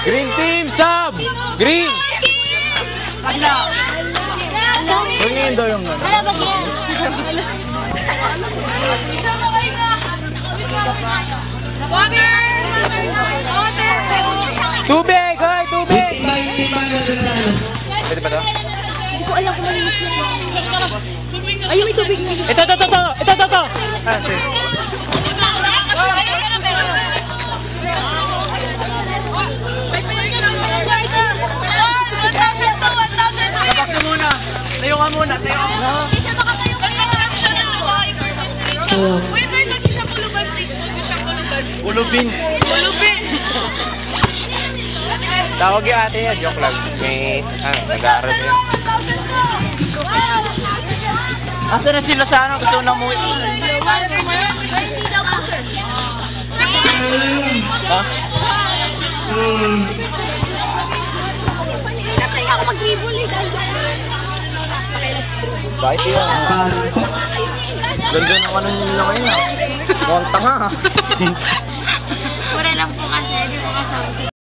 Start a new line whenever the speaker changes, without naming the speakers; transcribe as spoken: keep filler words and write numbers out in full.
Green team, sub! Green!
Ano?
Pagingin daw yung ano.
Ano ba yan? Water! Water!
Tubig! Hoy! Tubig! Pwede ba to?
Hindi ko alam kung malinis na. Ayun, may tubig na.
Ito, ito, ito, ito! Ito, ito, ito! Ah, sige. Labas ka muna! Tayo ka muna! Tayo ka muna! Ulubin!
Ulupin!
Tawag yung ate yan. Joke lang. May, ano, nag-aaral yan. Asa na sila sa ano? Gusto na mo. Ha?
Natay ako mag-ibol eh.
Bakit yan? Ganda ng ano nila ngayon ah. Mukhang tanga ah.
Wala lang po kasi. Hindi po kasama.